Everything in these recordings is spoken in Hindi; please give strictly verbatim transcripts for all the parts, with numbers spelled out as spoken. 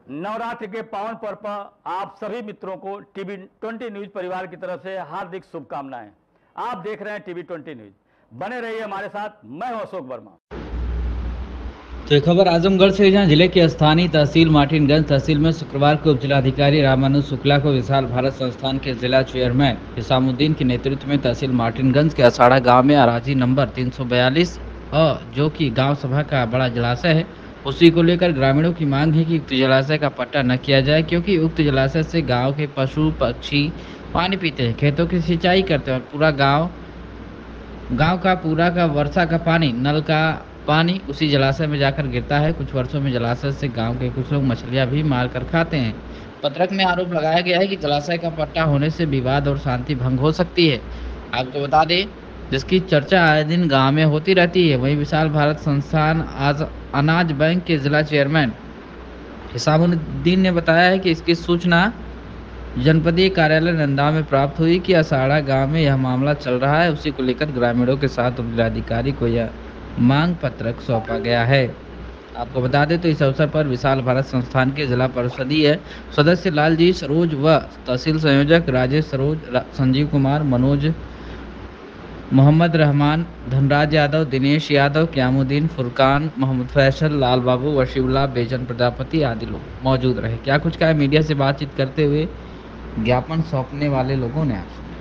नवरात्रि के पावन पर्व पर आप सभी मित्रों को टीवी ट्वेंटी न्यूज परिवार की तरफ से हार्दिक शुभकामनाएं। आप देख रहे हैं टीवी ट्वेंटी न्यूज, बने रहिए हमारे साथ। मैं हूं अशोक वर्मा। तो खबर आजमगढ़ से, जहां जिले के स्थानीय तहसील मार्टिनगंज तहसील में शुक्रवार को उप जिलाधिकारी रामानुज शुक्ला को विशाल भारत संस्थान के जिला चेयरमैन हिसामुद्दीन के नेतृत्व में तहसील मार्टिनगंज के असाड़ा गांव में अराजी नंबर तीन सौ बयालीस अ जो कि गांव सभा का बड़ा जलाशय है, उसी को लेकर ग्रामीणों की मांग है कि उक्त जलाशय का पट्टा न किया जाए, क्योंकि उक्त जलाशय से गांव के पशु पक्षी पानी पीते हैं, खेतों की सिंचाई करते हैं और पूरा गांव गांव का पूरा का वर्षा का पानी, नल का पानी उसी जलाशय में जाकर गिरता है। कुछ वर्षों में जलाशय से गांव के कुछ लोग मछलियां भी मार कर खाते हैं। पत्रक में आरोप लगाया गया है कि जलाशय का पट्टा होने से विवाद और शांति भंग हो सकती है। आपको बता दें, जिसकी चर्चा आए दिन गांव में होती रहती है। वहीं विशाल भारत संस्थान आज अनाज बैंक के जिला चेयरमैन हिसामुद्दीन ने बताया है कि इसकी सूचना जनपदीय कार्यालय नंदा में प्राप्त हुई कि असाड़ा गांव में यह मामला चल रहा है। उसी को लेकर ग्रामीणों के साथ उप जिलाधिकारी को यह मांग पत्रक सौंपा गया है। आपको बता दें तो इस अवसर पर विशाल भारत संस्थान के जिला परिषदीय सदस्य लालजी सरोज व तहसील संयोजक राजेश सरोज, संजीव कुमार, मनोज, मोहम्मद रहमान, धनराज यादव, दिनेश यादव, क्यामुद्दीन, फुरकान, मोहम्मद फैसल, लाल बाबू, वशीउल्लाह, बेजन प्रजापति आदि लोग मौजूद रहे। क्या कुछ कहा मीडिया से बातचीत करते हुए ज्ञापन सौंपने वाले लोगों ने।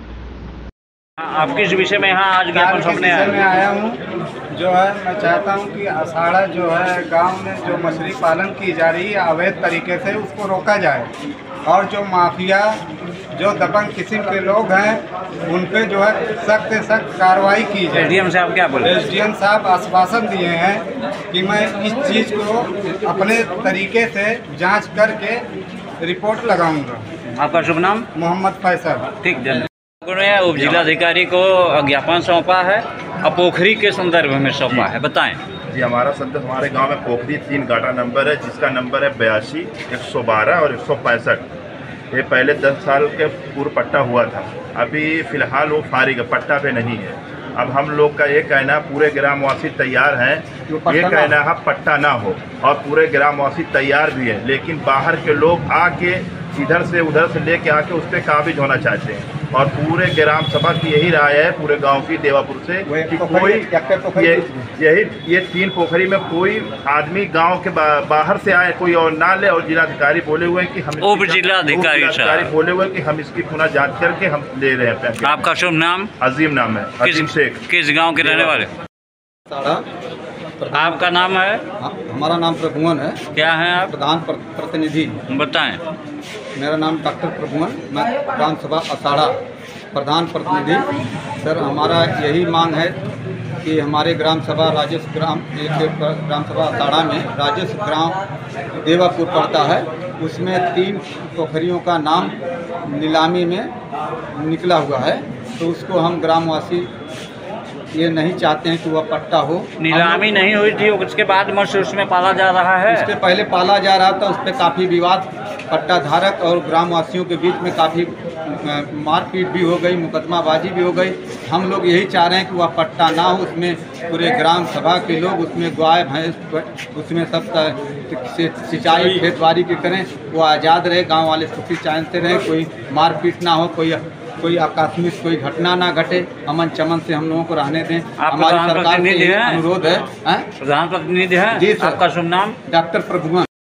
आप किस विषय में यहाँ आज ज्ञापन सौंपने आए? में आया हूँ, जो है मैं चाहता हूँ कि असाड़ा जो है गांव में जो मछली पालन की जा रही है अवैध तरीके से, उसको रोका जाए और जो माफिया जो दबंग किस्म के लोग हैं उन पे जो है सख्त से सख्त कार्रवाई की जाए। एसडीएम साहब क्या बोले? एसडीएम साहब आश्वासन दिए हैं कि मैं इस चीज़ को अपने तरीके से जांच करके रिपोर्ट लगाऊंगा। आपका शुभ नाम? मोहम्मद फैसल। ठीक, धन्यवाद। उप जिलाधिकारी को ज्ञापन सौंपा है और पोखरी के संदर्भ में सौंपा है, बताएं। जी, हमारा संदर्भ हमारे गांव में पोखरी तीन गाटा नंबर है, जिसका नंबर है बयासी, एक सौ बारह और एक सौ पैंसठ। ये पहले दस साल के पूर्व पट्टा हुआ था, अभी फ़िलहाल वो फारिग है, पट्टा पे नहीं है। अब हम लोग का ये कहना, पूरे ग्रामवासी तैयार हैं, ये कहना है पट्टा ना हो, और पूरे ग्रामवासी तैयार भी है, लेकिन बाहर के लोग आके इधर से उधर से लेके आके उस पर काबिज होना चाहते हैं। और पूरे ग्राम सभा की यही राय है पूरे गांव की, देवापुर से, कि कोई ये यही ये तीन पोखरी में कोई आदमी गांव के बा, बाहर से आए कोई और ना ले। और जिलाधिकारी बोले हुए हैं कि हम उप जिलाधिकारी बोले हुए हैं कि हम इसकी पुनः जांच करके हम ले रहे हैं। आपका शुभ नाम? अजीम नाम है, अजीम शेख। किस गाँव के रहने वाले? आपका नाम है? हमारा नाम प्रभुवन है। क्या है आप? प्रधान प्रतिनिधि। बताएं। मेरा नाम डॉक्टर प्रभुवन, मैं ग्राम सभा असाड़ा प्रधान प्रतिनिधि। सर, हमारा यही मांग है कि हमारे ग्राम सभा राजेश ग्राम एक ग्राम सभा असाड़ा में राजेश ग्राम देवापुर पड़ता है, उसमें तीन पोखरियों का नाम नीलामी में निकला हुआ है, तो उसको हम ग्रामवासी ये नहीं चाहते हैं कि वह पट्टा हो। नीलामी नहीं हुई थी, उसके बाद मत्स्य उसमें पाला जा रहा है। उसके पहले पाला जा रहा था, उस पर काफ़ी विवाद पट्टा धारक और ग्रामवासियों के बीच में काफ़ी मारपीट भी हो गई, मुकदमाबाजी भी हो गई। हम लोग यही चाह रहे हैं कि वह पट्टा ना हो, उसमें पूरे ग्राम सभा के लोग उसमें गाय भैंस उसमें सब सिंचाई खेतबाड़ी के करें, वो आज़ाद रहे, गाँव वाले सुखी चाहते रहें, कोई मारपीट ना हो, कोई कोई आकस्मिक कोई घटना ना घटे, अमन चमन से हम लोगों को रहने दें। हमारी सरकार से अनुरोध है। प्रधान प्रतिनिधि है जी सर। आपका शुभ नाम? डॉक्टर प्रभुवन।